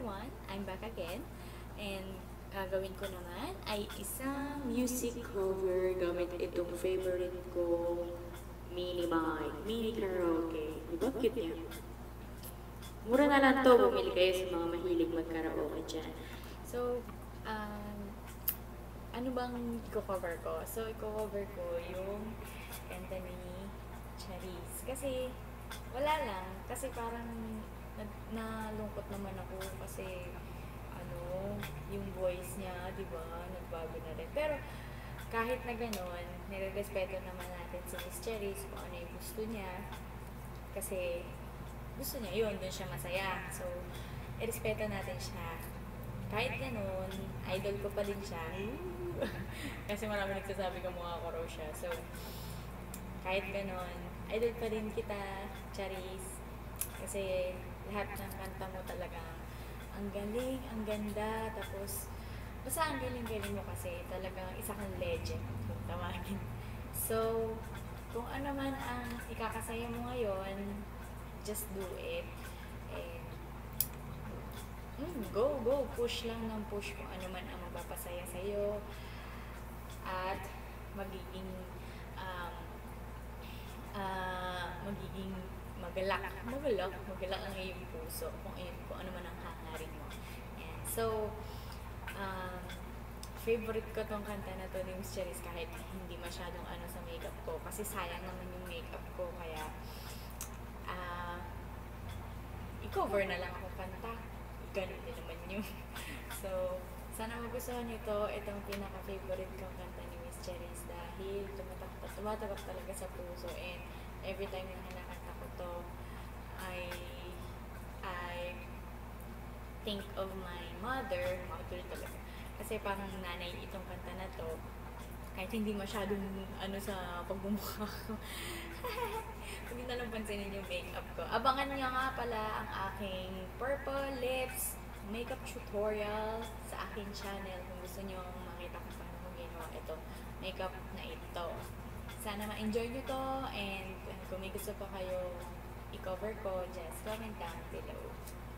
everyone, I'm back again. And gagawin ko naman ay isang music cover gamit itong favorite ko, mini mic, mini karaoke. Di ba cute niya? Mura na lang to, bumili kayo sa mga mahilig mag-karaoke dyan. So, ano bang i-cover ko? So, i-cover ko yung kanta ni Charisse. Kasi, wala lang. Kasi parang nalungkot naman ako kasi yung voice niya, di ba, nagbago na rin. Pero, kahit na gano'n, nire-respeto naman natin si Miss Charisse kung ano yung gusto niya. Kasi, gusto niya yun, dun siya masaya. So, irespeto natin siya. Kahit gano'n, idol ko pa din siya. Kasi marami nagsasabi ko mukha ko raw siya. So, kahit gano'n, idol pa rin kita, Charisse. Kasi lahat ng kanta mo talaga, ang galing, ang ganda, tapos, basta ang galing-galing mo kasi talagang isa kang legend kung tawagin. So, kung ano man ang ikakasaya mo ngayon, just do it. And go, push lang ng push kung ano man ang magpapasaya sa'yo at magiging magalak ang iyong puso kung ano man ang hangarin mo. Ayan. So, favorite ko tong kanta na to ni Miss Charisse kahit hindi masyadong sa makeup ko kasi sayang naman yung makeup ko kaya i-cover na lang ako kanta. Ganun din naman yun. So, sana magustuhan nyo to. Itong pinaka-favorite kong kanta ni Miss Charisse dahil tumatakot talaga sa puso and every time na kinakanta ko to, I think of my mother. Mother talaga. Kasi parang nanay itong kanta na to. Kahit hindi masyadong sa pagbumukha ko. Hindi na lang pansinin yung makeup ko. Abangan nyo nga pala ang aking purple lips makeup tutorial sa aking channel kung gusto nyo makita kung paano ko ginawa ito makeup na ito. Sana ma-enjoy nyo to and kung may gusto pa kayo i-cover ko, just comment down below.